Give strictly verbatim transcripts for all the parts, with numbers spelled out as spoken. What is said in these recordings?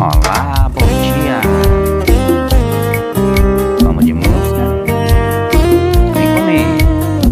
Olá, bom dia. Vamos de música. Vem comigo.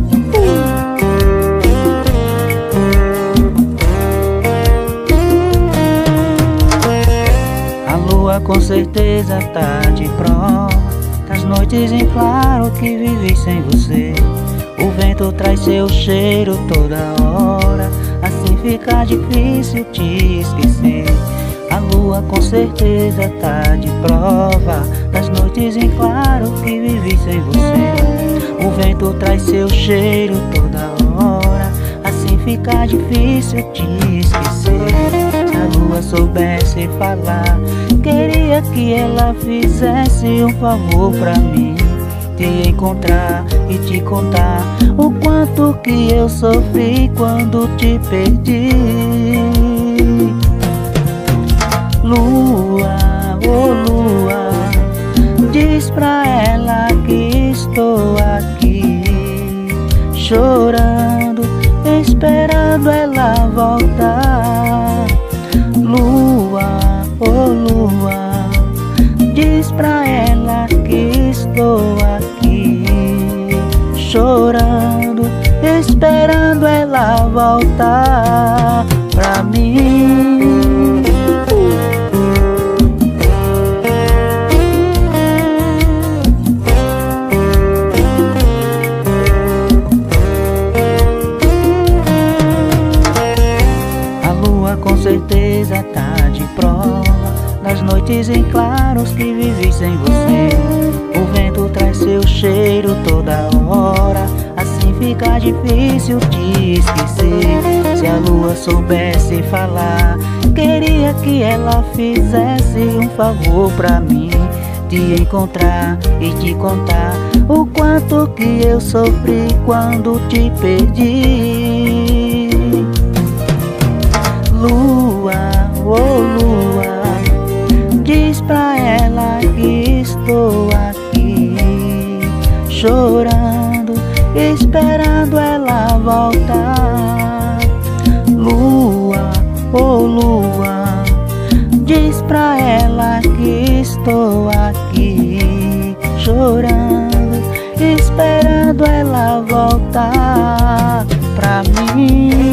A lua com certeza tá de prova das noites em claro que vivi sem você. O vento traz seu cheiro toda hora, assim fica difícil te esquecer. A lua com certeza tá de prova das noites em claro que vivi sem você. O vento traz seu cheiro toda hora, assim fica difícil te esquecer. Se a lua soubesse falar, queria que ela fizesse um favor pra mim, te encontrar e te contar o quanto que eu sofri quando te perdi. Lua, oh lua, diz pra ela que estou aqui, chorando, esperando ela voltar. Lua, oh lua, diz pra ela que estou aqui, chorando, esperando ela voltar pra mim. Com certeza tá de prova das noites em claros que vivi sem você. O vento traz seu cheiro toda hora, assim fica difícil te esquecer. Se a lua soubesse falar, queria que ela fizesse um favor pra mim, te encontrar e te contar o quanto que eu sofri quando te perdi. Lua, oh lua, diz pra ela que estou aqui, chorando, esperando ela voltar. Lua, oh lua, diz pra ela que estou aqui, chorando, esperando ela voltar pra mim.